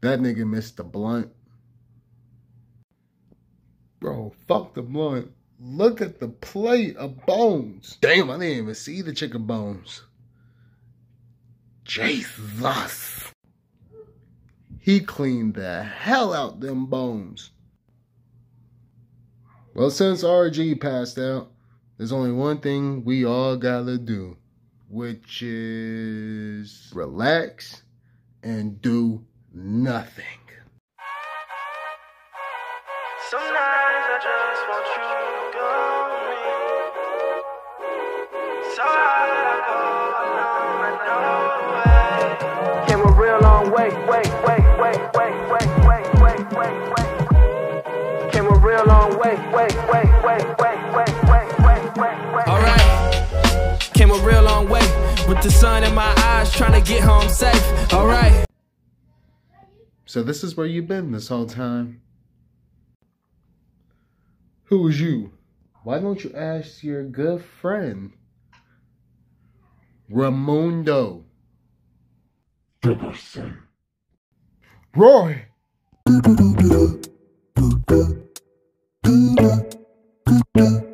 That nigga missed the blunt. Bro, fuck the blunt. Look at the plate of bones. Damn, I didn't even see the chicken bones. Jesus. He cleaned the hell out them bones. Well, since RG passed out, there's only one thing we all gotta do, which is relax and do nothing. Some nights I just want you to go with me. So I go a real long way, Came a real long way, Alright, came a real long way with the sun in my eyes, trying to get home safe. Alright. So this is where you've been this whole time. Who was you? Why don't you ask your good friend, Raimundo? Roy!